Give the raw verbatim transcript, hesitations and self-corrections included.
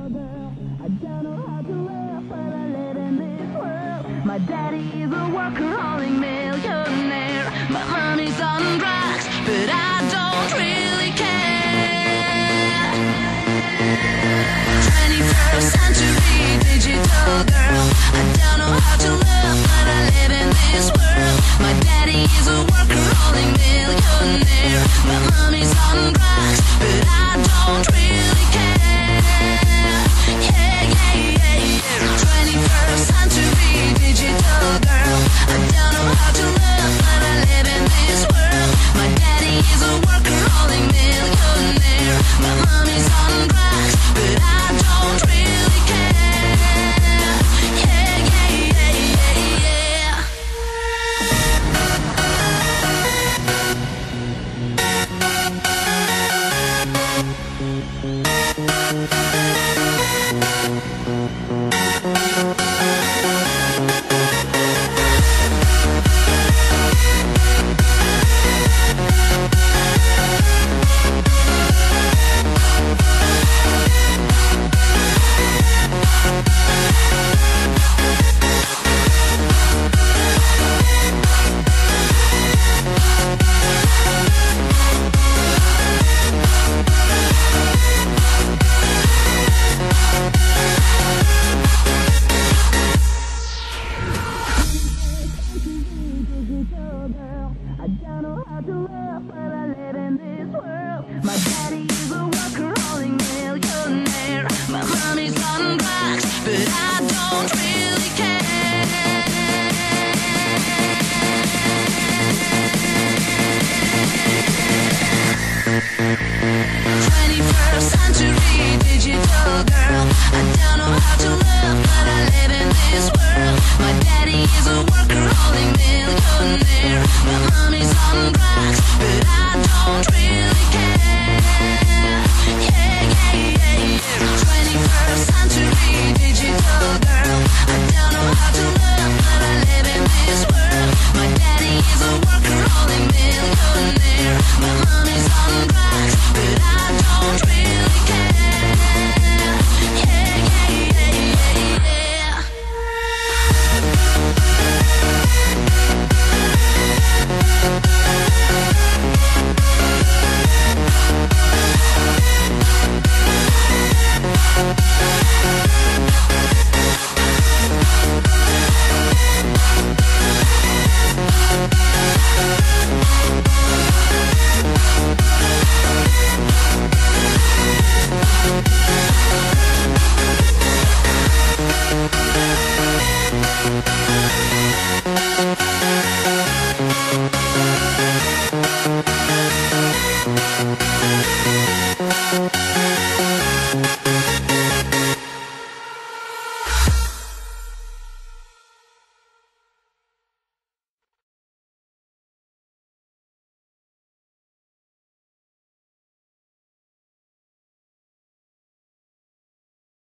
I don't know how to live, but I live in this world. My daddy is a workaholic millionaire. My mommy's on drugs, but I don't really care. twenty-first century digital girl. I don't know how to live, but I live in this world. My daddy is a workaholic millionaire. My mommy's on drugs, but I don't really care. Yeah, yeah, yeah, yeah. twenty-first century digital girl. I don't know how to live, but I live in this world. My daddy is a workaholic millionaire. My mommy's on drugs, but I don't really care. Yeah, yeah, yeah, yeah, yeah. I don't know how to live, but I live in this world. My daddy is a workaholic millionaire. My mommy's on drugs, but I don't really care. twenty-first century digital girl. I don't know how to live, but I live in this world. My daddy is a workaholic millionaire. My mommy's on drugs, but I don't really care. Yeah, yeah, yeah, yeah. twenty-first century digital girl. I don't know how to live, but I live in this world. My daddy is a workaholic millionaire. My mommy's on drugs, but I don't really care. Yeah, yeah, yeah, yeah, yeah. We'll be right back.